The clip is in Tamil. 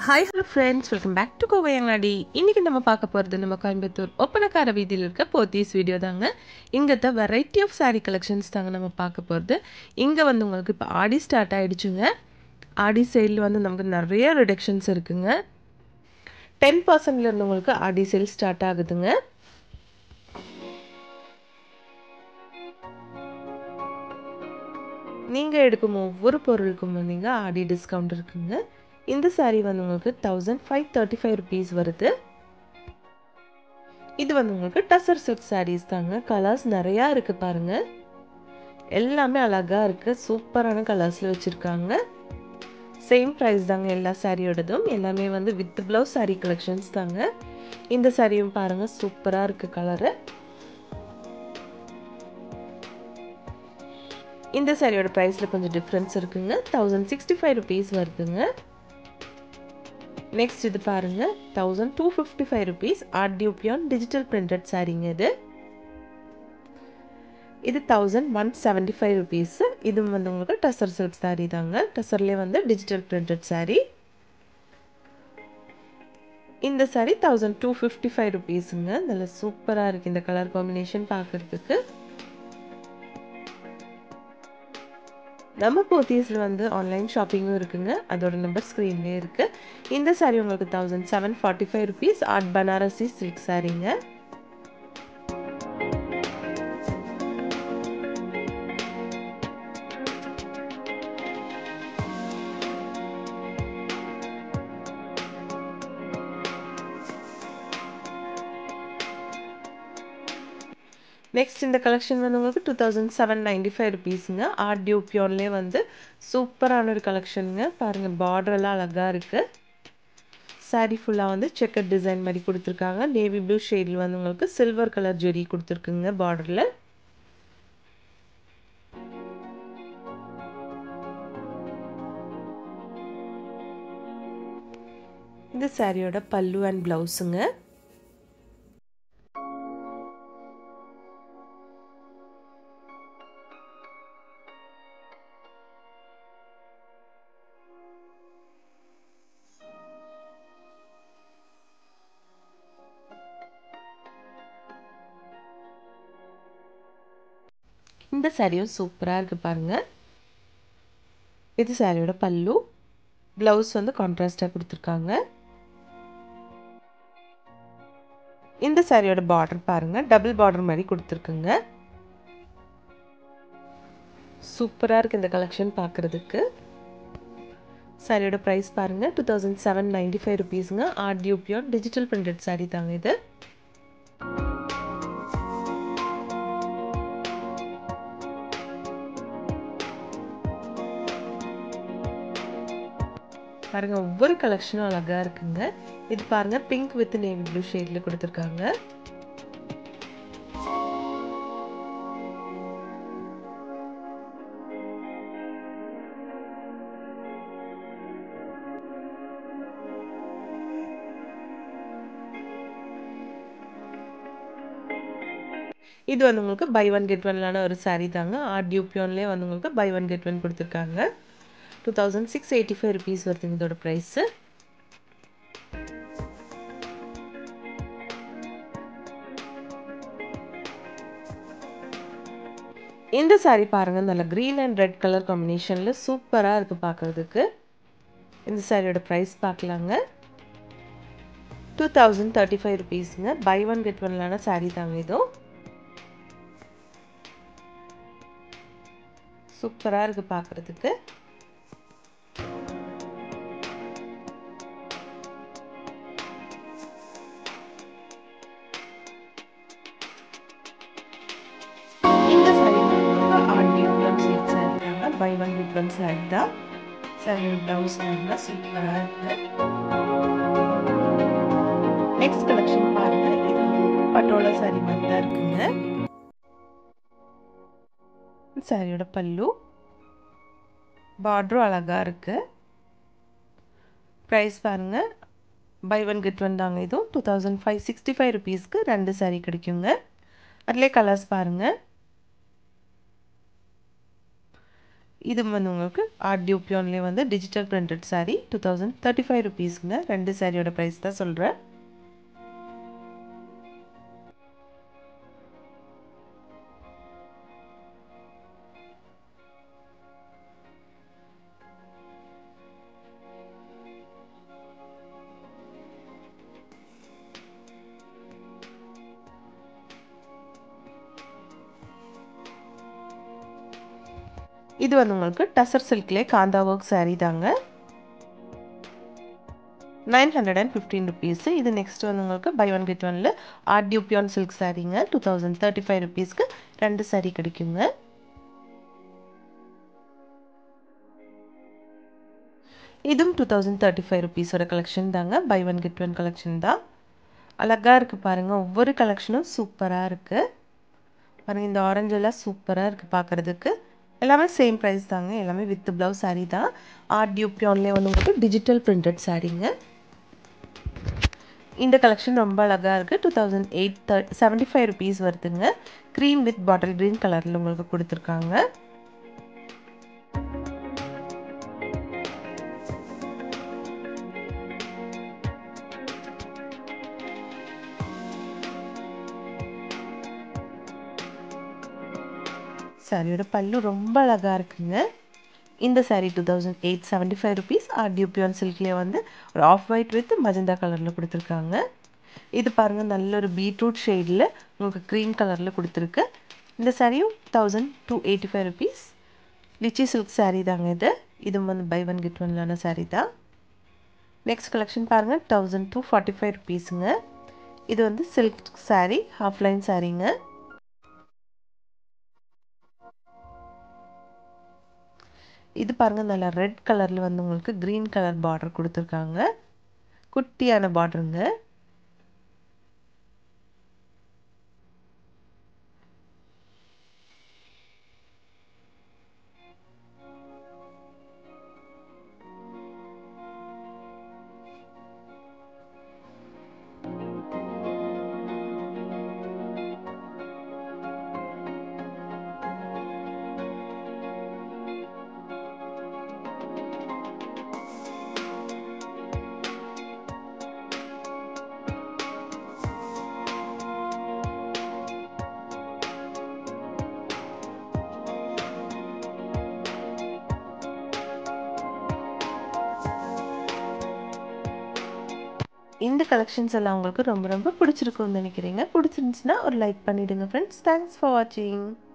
Hi hello friends, welcome back to Kovai Angadi. இன்னைக்கு நம்ம பார்க்க போகிறது நம்ம கோயம்புத்தூர் ஒப்பனக்கார வீதியில் இருக்க போத்தீஸ் வீடியோ தாங்க. இங்கே வெரைட்டி ஆஃப் saree கலெக்ஷன்ஸ் தாங்க நம்ம பார்க்க போகிறது. இங்கே வந்து உங்களுக்கு இப்போ ஆடி ஸ்டார்ட் ஆகிடுச்சுங்க. ஆடி சேலில் வந்து நமக்கு நிறைய ரிடக்ஷன்ஸ் இருக்குங்க. 10%லேருந்து உங்களுக்கு ஆடி சேல் ஸ்டார்ட் ஆகுதுங்க. நீங்கள் எடுக்கும் ஒவ்வொரு பொருளுக்கும் வந்தீங்க ஆடி டிஸ்கவுண்ட் இருக்குங்க. இந்த saree வந்து உங்களுக்கு 1535 rupees வருது. இது வந்து உங்களுக்கு டசர் சில்க் sarees தாங்க. கலர்ஸ் நிறையா இருக்குது பாருங்க. எல்லாமே அழகாக இருக்குது. சூப்பரான கலர்ஸில் வச்சுருக்காங்க. சேம் ப்ரைஸ் தாங்க எல்லா சாரியோடதும். எல்லாமே வந்து வித் ப்ளவுஸ் saree கலெக்ஷன்ஸ் தாங்க. இந்த சாரியும் பாருங்கள், சூப்பராக இருக்குது கலரு. இந்த சாரியோட ப்ரைஸில் கொஞ்சம் டிஃப்ரென்ஸ் இருக்குங்க. 1065 rupees வருதுங்க. நெக்ஸ்ட் இது பாருங்க, 1255 rupees art dupion digital printed சாரீங்க. இது 1175 rupees. இது வந்து உங்களுக்கு டசர் சில்க் சாரீ தாங்க. டசர்லேயே வந்து டிஜிட்டல் பிரிண்டட் சாரீ. இந்த சாரீ 1255 rupeesங்க. நல்ல சூப்பராக இருக்குது இந்த கலர் காம்பினேஷன் பார்க்குறதுக்கு. நம்ம போத்தீஸில் வந்து ஆன்லைன் ஷாப்பிங்கும் இருக்குங்க. அதோட நம்பர் ஸ்க்ரீன்லேயே இருக்குது. இந்த சாரீ உங்களுக்கு 1745 rupees ஆர்ட் பனாரசி சில்க் சாரீங்க. நெக்ஸ்ட் இந்த கலெக்ஷன் வந்து உங்களுக்கு 2795 rupeesங்க. ஆர்ட் டியூபியான்லேயே வந்து சூப்பரான ஒரு கலெக்ஷனுங்க. பாருங்கள், பார்டரெல்லாம் அழகாக இருக்குது. சாரீ ஃபுல்லாக வந்து செக்கர் டிசைன் மாதிரி கொடுத்துருக்காங்க. நேவி ப்ளூ ஷேடில் வந்து உங்களுக்கு சில்வர் கலர் ஜெரி கொடுத்துருக்குங்க பார்டரில். இந்த சாரியோட பல்லு அண்ட் ப்ளவுஸுங்க. இந்த சாரியும் சூப்பராக இருக்குது பாருங்கள். இது சாரியோட பல்லு. ப்ளவுஸ் வந்து கான்ட்ராஸ்டாக கொடுத்துருக்காங்க. இந்த சாரியோட பார்டர் பாருங்கள், டபுள் பார்டர் மாதிரி கொடுத்துருக்குங்க. சூப்பராக இருக்குது இந்த கலெக்ஷன் பார்க்குறதுக்கு. சாரியோட ப்ரைஸ் பாருங்கள், 2795 rupeesங்க. Art dupion digital printed sari தாங்க இது. பாருங்கள், ஒவ்வொரு கலெக்ஷனும் அழகாக இருக்குங்க. இது பாருங்கள், பிங்க் வித் நேவி ப்ளூ ஷேடில் கொடுத்துருக்காங்க. இது வந்து உங்களுக்கு பை ஒன் கெட் ஒன்லான ஒரு சாரீ தாங்க. ஆர்ட் டியூபியான்லேயே வந்து உங்களுக்கு பை ஒன் கெட் ஒன் கொடுத்துருக்காங்க. 2685 rupees வருதுங்க இதோட ப்ரைஸு. இந்த சாரீ பாருங்கள், நல்ல க்ரீன் அண்ட் ரெட் கலர் காம்பினேஷனில் சூப்பராக இருக்குது பார்க்குறதுக்கு. இந்த சாரியோட ப்ரைஸ் பார்க்கலாங்க. 2035 rupeesங்க. பை ஒன் கெட் ஒன்லான சாரீ தாங்க இதுவும். சூப்பராக இருக்குது பார்க்குறதுக்கு. இந்த sari art dupion silk sari தாங்க. Buy one get one sari தான். சாரியோட ப்ளவுஸ் நல்லா சூப்பராக இருக்குது. நெக்ஸ்ட் கலெக்ஷன் பாருங்க, இது பட்டோலா சாரீ மாதிரி தான் இருக்குங்க. சாரியோட பல்லு, பார்டரும் அழகாக இருக்குது. ப்ரைஸ் பாருங்கள், பை ஒன் கெட் ஒன் தாங்க இதுவும். 2565 rupeesக்கு 2 சாரீ கிடைக்குங்க. அதிலே கலர்ஸ் பாருங்கள். இது வந்து உங்களுக்கு ஆர்ட் டியூப்யோன்லேயே வந்து டிஜிட்டல் பிரிண்டட் saree 2035 ருபீஸ்ங்க. 2 சாரியோட ப்ரைஸ் தான் சொல்கிறேன். இது வந்து உங்களுக்கு டசர் சில்க்லேயே காந்தா ஒர்க் saree தாங்க. 915 ருபீஸ். இது நெக்ஸ்ட் வந்து உங்களுக்கு பை ஒன் கெட் ஒன்ல ஆர்ட் டியூப்யான் சில்க் சாரீங்க. 2035 ருபீஸ்க்கு 2 saree கிடைக்குங்க. இதுவும் 2035 ருபீஸோட கலெக்ஷன் தாங்க. Buy one get one collection தான். அழகாக இருக்குது பாருங்கள். ஒவ்வொரு கலெக்ஷனும் சூப்பராக இருக்குது பாருங்கள். இந்த ஆரஞ்சு எல்லாம் சூப்பராக இருக்குது பார்க்குறதுக்கு. எல்லாமே சேம் ப்ரைஸ் தாங்க. எல்லாமே வித் ப்ளவுஸ் saree தான். ஆர்ட் டியூப்யான்லேயே வந்து உங்களுக்கு டிஜிட்டல் பிரிண்டட் சாரீங்க. இந்த கலெக்ஷன் ரொம்ப அழகாக இருக்குது. 2075 ருபீஸ் வருதுங்க. க்ரீம் வித் பாட்டில் க்ரீன் கலரில் உங்களுக்கு கொடுத்துருக்காங்க. சாரியோட பல்லு ரொம்ப அழகாக இருக்குங்க. இந்த saree 2875 ருபீஸ். ஆர்ட் டியூப்யான் சில்க்லேயே வந்து ஒரு ஆஃப் ஒயிட் வித் மஜந்தா கலரில் கொடுத்துருக்காங்க. இது பாருங்கள், நல்ல ஒரு பீட்ரூட் ஷேடில் உங்களுக்கு க்ரீன் கலரில் கொடுத்துருக்கு. இந்த சாரியும் 1285 ருபீஸ். லிச்சி சில்க் saree தாங்க இது. இது வந்து பை ஒன் கெட் ஒன்லான saree தான். நெக்ஸ்ட் கலெக்ஷன் பாருங்கள், 1245 ருபீஸுங்க. இது வந்து சில்க் saree, ஹாஃப் லைன் சாரீங்க. இது பாருங்கள், நல்லா ரெட் கலரில் வந்து உங்களுக்கு க்ரீன் கலர் பார்டர் கொடுத்துருக்காங்க. குட்டியான பார்டருங்க. இந்த கலெக்ஷன்ஸ் எல்லாம் உங்களுக்கு ரொம்ப ரொம்ப பிடிச்சிருக்கும்னு நினைக்கிறீங்க. பிடிச்சிருந்துச்சுன்னா ஒரு லைக் பண்ணிவிடுங்க ஃப்ரெண்ட்ஸ். தேங்க்ஸ் ஃபார் வாட்சிங்.